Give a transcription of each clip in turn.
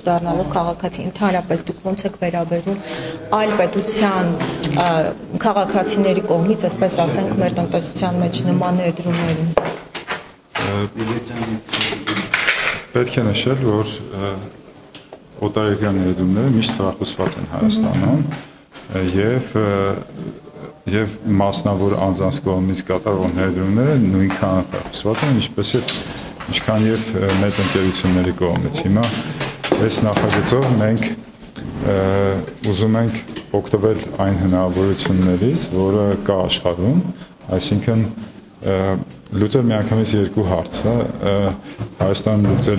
դառնալով քաղաքացի, ընդհանրապես դուք ոնց եք վերաբերում այլ պետության քաղաքացիների կողմից, այսպես ասենք, մեր տնտեսության մեջ նման ներդրումներին։ Պետք է նշել, որ օտարերկրյա ներդրումները միշտ խրախուսված են Հայաստանում եւ մասնավոր անձանց կողմից կատարվող ներդրումները նույնքան խրախուսված են, ինչքան եւ մեծ ընկերությունների կողմից։ Հիմա այս նախագծով մենք ուզում ենք օգտվել այն հնարավորություններից, որը կա աշխարհում, այսինքն լուծել միանգամից երկու հարց, Հայաստանում լուծել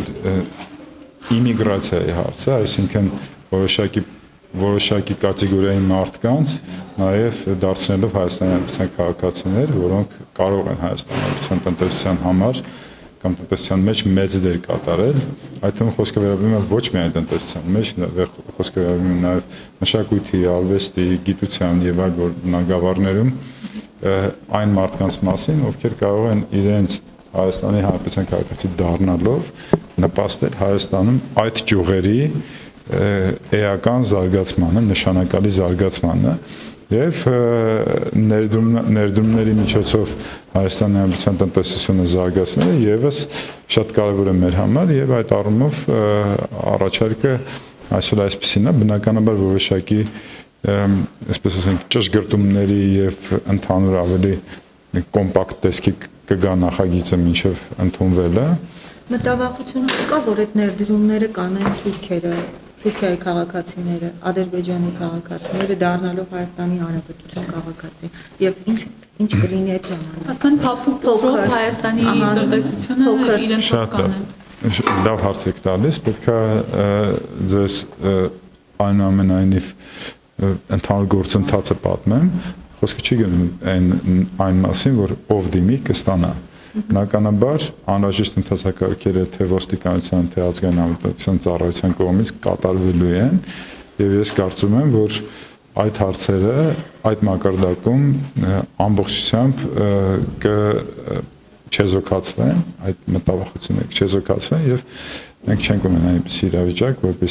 իմիգրացիայի հարցը, այսինքն որոշակի կատեգորիայի մարդկանց նաև դարձնելով Հայաստանի Հանրապետության քաղաքացիներ, որոնք կարող են Հայաստանի Հանրապետության տնտեսության համար կամ տնտեսության մեջ մեծ դեր կատարել, այդ թվում խոսքը վերաբերում է ոչ միայն տնտեսության մեջ, խոսքը վերաբերում է նաև մշակույթի, արվեստի, գիտության եւ այլ բնագավառներում այն մարդկանց մասին, ովքեր կարող են իրենց Հայաստանի Հանրապետության քաղաքացի դառնալով նպաստել Հայաստանում այդ ճյուղերի էական զարգացմանը, նշանակալի զարգացմանը եւ ներդրումների միջոցով Հայաստանի Հանրապետության տնտեսությունը զարգացնելը եւս շատ կարեւոր է մեր համար եւ այդ առումով առաջարկը այսօր այսպեսին է, բնականաբար որոշակի այսպես ասենք ճշգրտումների եւ ընդհանուր ավելի կոմպակտ տեսքի կգա նախագիծը մինչեւ ընդունվելը։ Մտավախությունը կա, որ այդ ներդրումները կանեն Թուրքիայի քաղաքացիները, Ադրբեջանի քաղաքացիները դառնալով Հայաստանի Հանրապետության քաղաքացի եւ ինչ կլինի այդ ժամանակ։ Հասկան փափուկ փոխով Հայաստանի տնտեսությունը իրենց կանեն։ Լավ հարց եք տալիս, պետքա ձեզ այնուամենայնիվ ընդհանուր գործընթացը պատմեմ, խոսքը չի գնում այն մասին, որ ով դիմի կստանա։ Բնականաբար անհրաժեշտ ընթացակարգերը թե ոստիկանության, թե ազգային անվտանգության ծառայության կողմից կատարվելու են եւ ես կարծում եմ, որ այդ հարցերը այդ մակարդակում ամբողջությամբ կչեզոքացվեն, այդ մտավախությունները կչեզոքացվեն եւ մենք չենք ունենա այնպիսի իրավիճակ,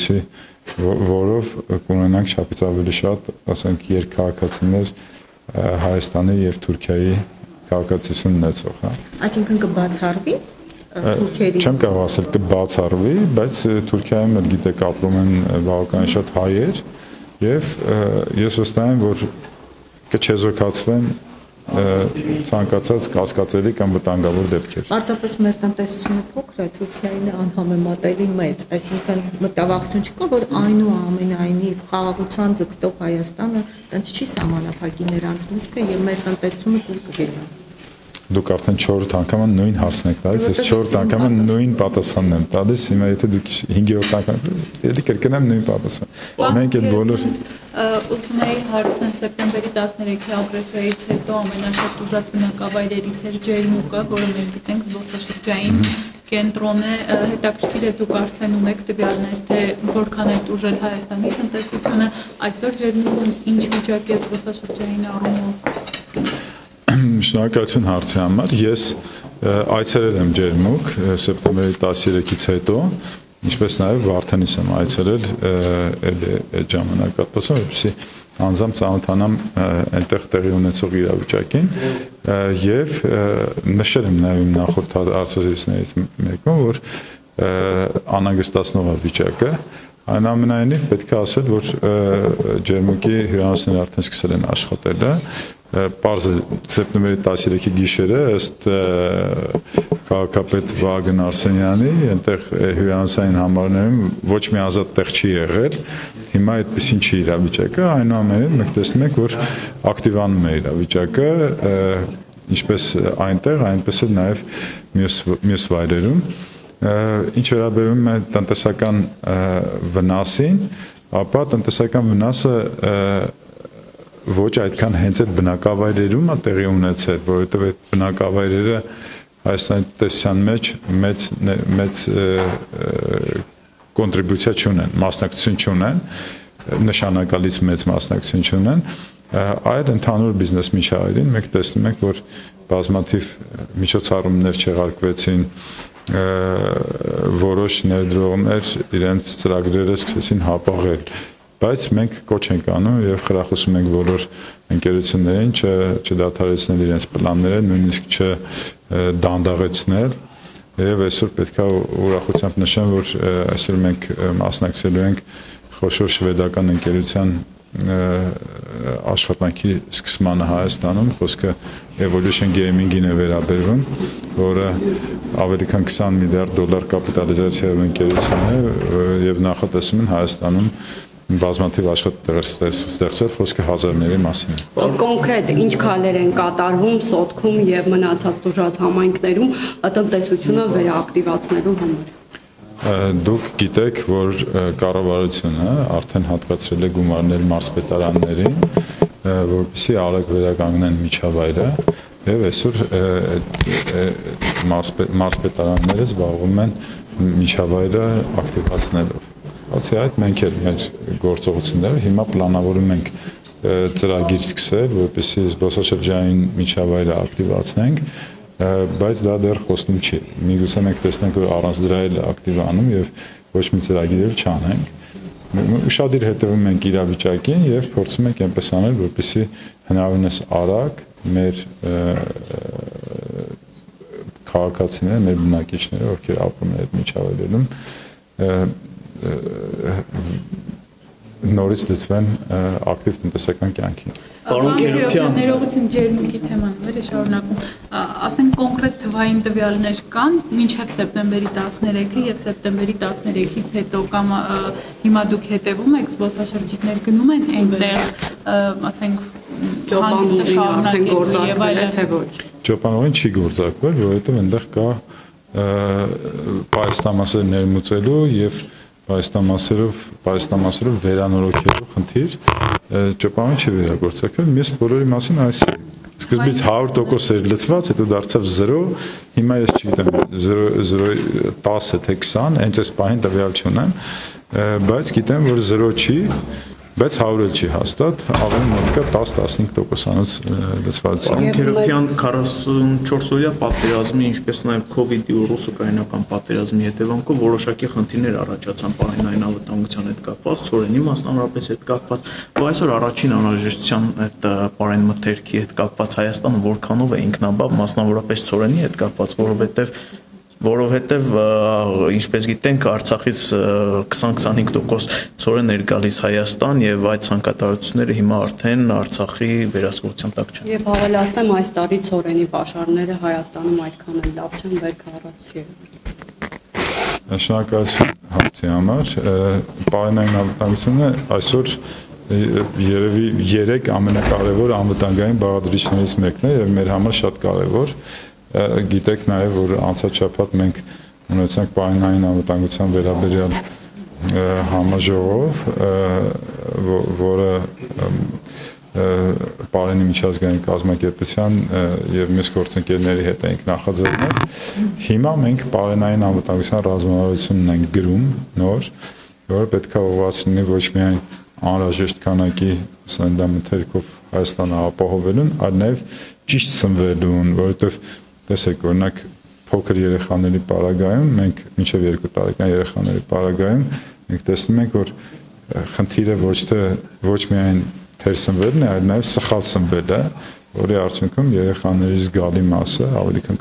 որով կունենանք շապից ավելի շատ, ասենք, երկքաղաքացիներ Հայաստանի եւ Թուրքիայի քաղաքացիություն ունեցող, հա։ Այսինքն կբացառվի Թուրքիայի։ Չեմ կարող ասել կբացառվի, բայց Թուրքիայում էլ գիտեք ապրում են բավականին շատ հայեր եւ ես վստահ եմ, որ կչեզոքացվեն ցանկացած կասկածելի կամ վտանգավոր դեպքեր։ Պարզապես մեր տնտեսությունը փոքր է, Թուրքիային անհամեմատելի մեծ, այսինքն մտավախություն չկա, որ այնուամենայնիվ խաղաղության ձգտող Հայաստանը տենց չի սահմանափակի նրանց մուտքը եւ մեր տնտեսությունը կուլ կգնա։ Դուք արդեն 4 անգամ նույն հարցն եք տալիս, ես 4 անգամ նույն պատասխանն եմ տալիս, հիմա եթե դուք 5-րդ անգամ էլի կրկնեմ նույն պատասխանը։ Մենք այդ բոլոր ուզում էի հարցնել սեպտեմբերի 13-ի ագրեսիայից հետո ամենաշատ ուժած բնակավայրերից էր ջերմուկը, որը մենք գիտենք զբոսաշրջային կենտրոն է, հետաքրքիր է դուք արդեն ունեք տվյալներ, թե որքան է տուժել Հայաստանի տնտեսությունը, այսօր ջերմուկն ինչ վիճակ է զբոսաշրջային առումով։ Շնորհակալություն հարցի համար, ես այցելել եմ ջերմուկ սեպտեմբերի 13-ից հետո, ինչպես նաև Վարդենիս եմ այցելել այդ ժամանակահատվածում, որպեսզի անձամբ ծանոթանամ այնտեղ տեղի ունեցող իրավիճակին եւ նշել եմ նաև իմ նախորդ հարցազրույցներից մեկում, որ անհանգստացնող է վիճակը, այնուամենայնիվ պետք է ասել, որ ջերմուկի հյուրանոցները արդեն սկսել են աշխատելը, պարզ է սեպտեմբերի 13-ի գիշերը ըստ քաղաքապետ Վահագն Արսենյանի այնտեղ հյուրանոցային համարներում ոչ մի ազատ տեղ չի եղել, հիմա այդպեսին չի իրավիճակը, այնուամենայնիվ մենք տեսնում ենք, որ ակտիվանում է իրավիճակը, ինչպես այնտեղ, այնպես էլ նաև մյուս վայրերում, ինչ վերաբերում է տնտեսական վնասին, ապա տնտեսական վնասը ոչ այդքան հենց այդ բնակավայրերում է տեղի ունեցել, որովհետև այդ բնակավայրերը Հայաստանի տնտեսության մեջ մեծ կոնտրիբյուցիա չունեն, մասնակցություն չունեն, նշանակալից մեծ մասնակցություն չունեն, այլ ընդհանուր բիզնես միջավայրին մենք տեսնում ենք, որ բազմաթիվ միջոցառումներ չեղարկվեցին որոշ ներդրողներ իրենց ծրագրերը սկսեցին հապաղել, բայց մենք կոչ ենք անում եւ խրախուսում ենք բոլոր ընկերություններին չդադարեցնել իրենց պլանները, նույնիսկ չդանդաղեցնել եւ այսօր պետք է ուրախությամբ նշեմ, որ այսօր մենք մասնակցելու ենք խոշոր շվեդական ընկերության աշխատանքի սկսմանը Հայաստանում, խոսքը Evolution Gaming-ին է վերաբերվում, որը ավելի քան $20 միլիարդ կապիտալիզացիայով ընկերություն է եւ նախատեսում են Հայաստանում բազմաթիվ աշխատատեղեր ստեղծել, խոսքը հազարների մասին։ Կոնկրետ ինչ քայլեր են կատարվում Սոտքում եւ մնացած տուժած համայնքներում տնտեսությունը վերաակտիվացնելու համար։ Դուք գիտեք, որ կառավարությունը արդեն հատկացրել է գումարներ մարզպետարաններին, որպեսզի արագ վերականգնեն միջավայրը, եւ այսօր մարզպետարանները զբաղվում են միջավայրը ակտիվացնելով։ Բացի այդ, մենք էլ մեր գործողությունները հիմա պլանավորում ենք ծրագիր սկսել, որպեսզի զբոսաշրջային միջավայրը ակտիվացնենք, բայց դա դեռ խոստում չի։ Միգուցե մենք տեսնենք, որ առանց դրա էլ ակտիվանում եւ ոչ մի ծրագիր չանենք։ Ուշադիր հետևում ենք իրավիճակին եւ փորձում ենք այնպես անել, որպեսզի հնարավորինս արագ մեր քաղաքացիները, մեր բնակիչները, ովքեր ապրում են այդ միջավայրերում, նորից լծվեն ակտիվ տնտեսական կյանքին։ Պարոն Քերոբյան, ներողություն ջերմուկի թեման է շարունակում։ Ասենք կոնկրետ թվային տվյալներ կան մինչև սեպտեմբերի 13-ը եւ սեպտեմբերի 13-ից հետո կամ հիմա դուք հետևում եք զբոսաշրջիկներ գնում են այնտեղ, ասենք հանգիստը շարունակել եւ այլն, թե ոչ։ Ճոպանողին չի գործարկվել, որովհետեւ այնտեղ կա պայստամասեր ներմուծելու եւ պայստամասերով վերանորոգելու խնդիր, ճոպանին չի վերագործակվել, ես բոլորի մասին այս է։ Սկզբից 100% էր լծված, հետո դարձավ 0, հիմա ես չգիտեմ 10 թե 20, հենց այս պահին տվյալ չունեմ, բայց գիտեմ, որ 0 չի, բայց 100 չի հաստատ, ավելի մոտիկա 10-15%-անոց լծվածություն։ Պարոն Քերոբյան, 44-օրյա պատերազմի, ինչպես նաև COVID-ի ու ռուս-ուկրաինական պատերազմի հետևանքով որոշակի խնդիրներ առաջացան պարենային անվտանգության հետ կապված, ցորենի մասնավորապես հետ կապված, ու այսօր առաջին անհրաժեշտության այդ պարեն մթերքի հետ կապված Հայաստանը որքանով է ինքնաբավ, մասնավորապես ցորենի հետ կապված, որովհետև ինչպես գիտենք Արցախից 20-25% ցորեն էր գալիս Հայաստան եւ այդ ցանկատարությունները հիմա արդեն Արցախի վերահսկողության տակ չեն։ Եվ ավելացնեմ, այս տարի ցորենի պաշարները Հայաստանում այդքան էլ լավ չեն, վեր քարոց չի։ Շնորհակալություն հարցի համար։ Պարենային անվտանգությունը այսօր երևի 3 ամենակարևոր անվտանգային բաղադրիչներից մեկն է եւ մեր համար շատ կարևոր։ Գիտեք նաև, որ անցած շաբաթ մենք ունեցանք պարենային անվտանգության վերաբերյալ համաժողով, որը պարենի միջազգային կազմակերպության եւ մյուս գործընկերների հետ ենք նախաձեռնել։ Հիմա մենք պարենային անվտանգության ռազմավարություն ենք գրում նոր, որը պետք է ուղղված լինի ոչ միայն անհրաժեշտ քանակի սննդամթերքով Հայաստանը ապահովելուն, այլ նաև ճիշտ սնվելուն, որովհետեւ տեսեք, օրինակ փոքր երեխաների պարագայում մենք մինչև 2 տարեկան երեխաների պարագայում մենք տեսնում ենք, որ խնդիրը ոչ միայն թերսնվելն է, այլ նաև սխալ սնվելը, որի արդյունքում երեխաների զգալի մասը, ավելի քան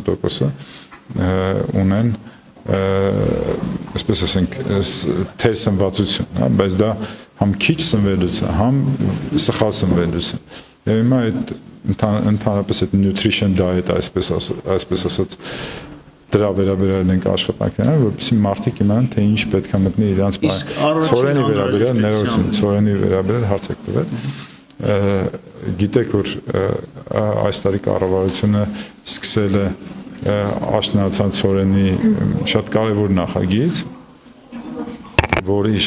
40%-ը ունեն այսպես ասենք թերսնվածություն, բայց դա համ քիչ սնվելուց է, համ սխալ սնվելուց է։ Եվ հիմա այդ ընդհանրապես այդ nutrition diet այսպես ասած դրա վերաբերյալ ենք աշխատանքներ, որովհետեւ մարդիկ իմանան թե ինչ պետք է մտնի իրանց բան։ Ցորենի վերաբերյալ ներողություն, ցորենի վերաբերյալ հարց եք տվել։ Գիտեք, որ այս տարի կառավարությունը սկսել է աշնանացան ցորենի շատ կարևոր նախագիծ, որի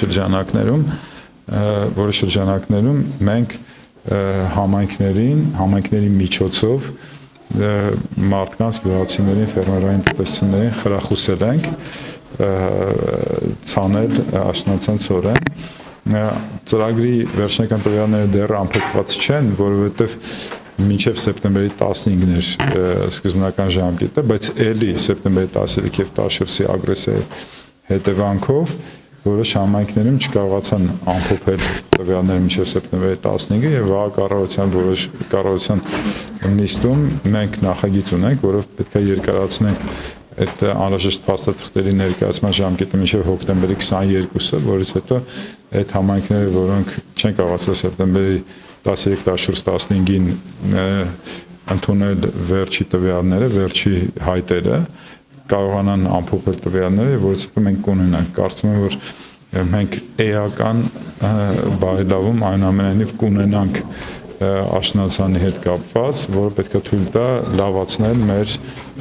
շրջանակներում մենք համայնքների միջոցով մարդկանց գյուղացիներին, ֆերմերային տնտեսություններին խրախուսել ենք ցանել աշնանացան ցորեն։ Ծրագրի վերջնական տվյալները դեռ ամփոփված չեն, որովհետև մինչև սեպտեմբերի 15-ն էր սկզբնական ժամկետը, բայց էլի սեպտեմբերի 13 եւ 14-ի ագրեսիայի հետևանքով որոշ համայնքներում չկարողացան ամփոփել տվյալները մինչև սեպտեմբերի 15-ը եւ վաղ կառավարության նիստում մենք նախագիծ ունենք, որով պետք է երկարացնենք այդ անհրաժեշտ փաստաթղթերի ներկայացման ժամկետը մինչև հոկտեմբերի 22-ը, որից հետո այդ համայնքները, որոնք չեն կարողացել սեպտեմբերի 13-14-15-ին ընդունել վերջի տվյալները, վերջի հայտերը, կարողանան ամփոփել տվյալները, որից հետո մենք կունենանք։ Կարծում եմ, որ մենք էական բարելավում այնուամենայնիվ կունենանք աշնանցանի հետ կապված, որը պետք է թույլ տա լավացնել մեր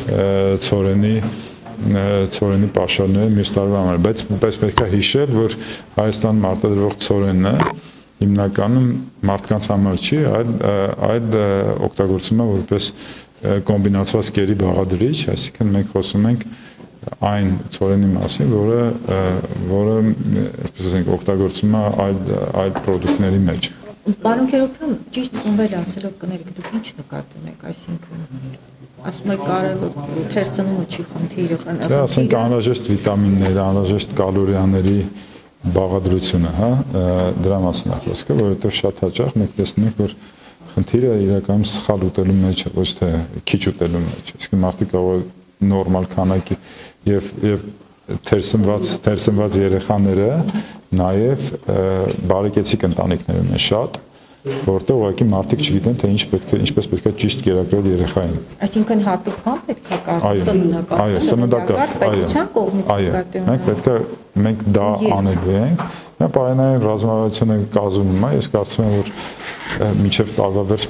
ցորենի պաշարները մյուս տարվա համար, բայց պետք է հիշել, որ Հայաստան արտադրող ցորենը հիմնականում մարդկանց համար չի, այլ օգտագործվում է որպես կոմբինացված կերի բաղադրիչ, այսինքն մենք խոսում ենք այն ցորենի մասին, որը այսպես ասենք օգտագործվում է այլ պրոդուկտների մեջ։ Պարոն Քերոբյան, ճիշտ ծնվել ասելով կներեք, դուք ինչ նկատի ունեք, այսինքն ասում եք կարևոր թերսնումը չի խնդիրը, Դա ասենք անհրաժեշտ վիտամինների, անհրաժեշտ կալորիաների բաղադրությունը, հա, դրա մասին է խոսքը, որովհետև շատ հաճախ մենք տեսնում ենք, որ խնդիրը իրականում սխալ ուտելու մեջ է, ոչ թե քիչ ուտելու մեջ։ Իսկ մարդիկ կարող են նորմալ քանակի եւ թերսնված երեխաները նաեւ բարեկեցիկ ընտանիքներում են շատ, որտեղ ուղղակի մարդիկ չգիտեն թե ինչպես պետք է ճիշտ կերակրել երեխային։ Այսինքն հատուկ բան պետք է կազմել։ Այո, սննդակարգ, այո։ Մենք դա անելու ենք։ Նա պարենային ռազմավարությունը կազմում է, ես կարծում եմ, որ մինչև տարվա վերջ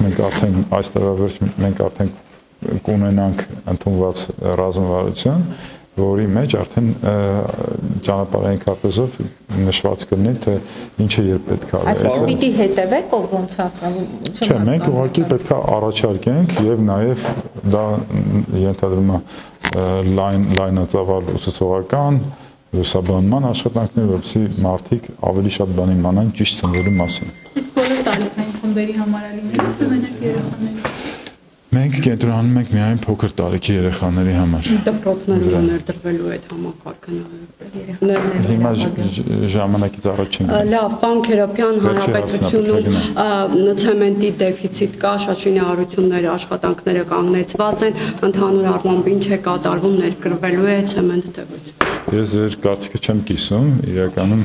մենք արդեն կունենանք ընդունված ռազմավարություն, որի մեջ արդեն ճանապարհային քարտեզով նշված կլինի, թե ինչը երբ պետք է արվի։ Այսինքն պիտի հետևեք, ով ոնց ասեմ, Չէ, մենք ուղղակի պետք է առաջարկենք եւ նաեւ դա ենթադրում է լայնածավալ ուսուցողական լուսաբանման աշխատանքներ, որովհետեւ մարդիկ ավելի շատ բան իմանան ճիշտ ծնվելու մասին։ Իսկ բոլոր տարիքային խմբերի համար ալիներ մենակ երեխաների։ Մենք կենտրոնանում ենք միայն փոքր տարիքի երեխաների համար։ Դպրոցներում ներդրվելու այդ համակարգը երեխաների։ Հիմա ժամանակից առաջ չենք։ Լավ, պարոն Քերոբյան, հանրապետությունում ցեմենտի դեֆիցիտ կա, շատ շինարարությունները, աշխատանքները կանգնեցված են, ընդհանուր առմամբ ինչ է կատարվում, ներկրվելու է ցեմենտ թե ոչ։ Ես ձեր կարծիքը չեմ կիսում, իրականում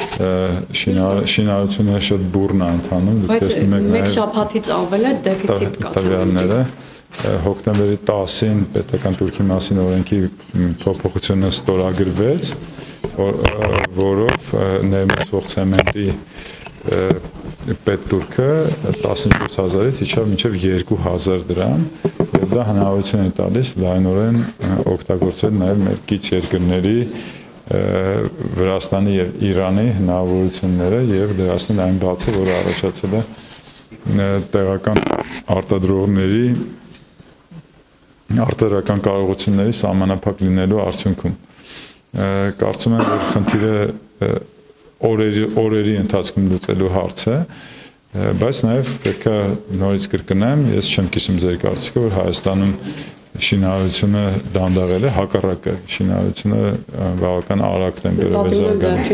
շինարարությունները շատ բուռն է ընթանում, դուք տեսնում եք մեկ շաբաթից ավել է դեֆիցիտ կա տվյալները, հոկտեմբերի 10-ին պետական турքի մասին օրենքի փոփոխությունը ստորագրվեց, որով ներմուծվող ցեմենտի պետտուրքը 14000-ից իջավ մինչև 2000 դրամ, եւ դա հնարավորություն է տալիս լայնորեն օգտագործել նաեւ մեր կից երկրների Վրաստանի եւ Իրանի հնարավորությունները եւ դրացնել այն բացը, որը առաջացել է տեղական արտադրողների արտադրական կարողությունների սահմանափակ լինելու արդյունքում։ Կարծում եմ, որ խնդիրը օրերի ընթացքում լուծելու հարց է, բայց նաև պետք է նորից կրկնեմ, ես չեմ կիսում ձեր կարծիքը, որ Հայաստանում շինարարությունը դանդաղել է, հակառակը շինարարությունը բավական արագ տեմպերով է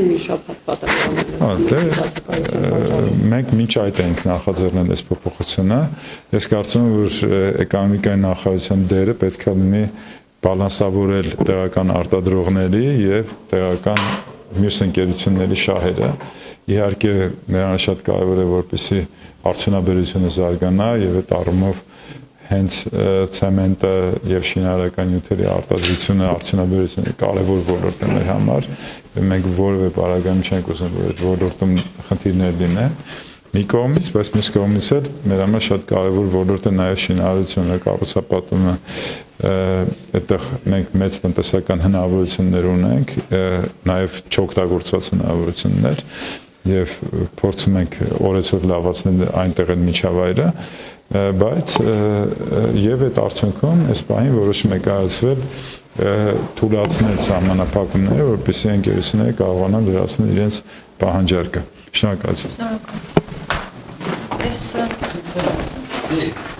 զարգանում։ Մենք մինչ այդ ենք նախաձեռնել այս փոփոխությունը, ես կարծում եմ, որ էկոնոմիկայի նախարարության դերը պետք է լինի բալանսավորել տեղական արտադրողների եւ տեղական մյուս ընկերությունների շահերը։ Իհարկե նրան շատ կարևոր է, որպեսզի արդյունաբերությունը զարգանա եւ այդ առումով հենց ցեմենտը եւ շինարարական նյութերի արտադրությունը, արդյունաբերությունը կարևոր ոլորտ է մեր համար եւ մենք որևէ պարագայում չենք ուզում, որ այդ ոլորտում խնդիրներ լինեն։ Մի կողմից, բայց մյուս կողմից էլ մեր համար շատ կարևոր ոլորտ է նաև շինարարությունը, կառուցապատումը, այդտեղ մենք մեծ տնտեսական հնարավորություններ ունենք, նաև չօգտագործված հնարավորություններ եւ փորձում ենք օրեցօր լավացնել այնտեղ էլ միջավայրը, բայց եւ այդ արդյունքում այս պահին որոշում է կայացվել թույլատնել սահմանափակումները, որպեսզի ընկերությունները կարողանան դրացնել իրենց պահանջարկը։ Շնորհակալություն։ Շնորհակալություն։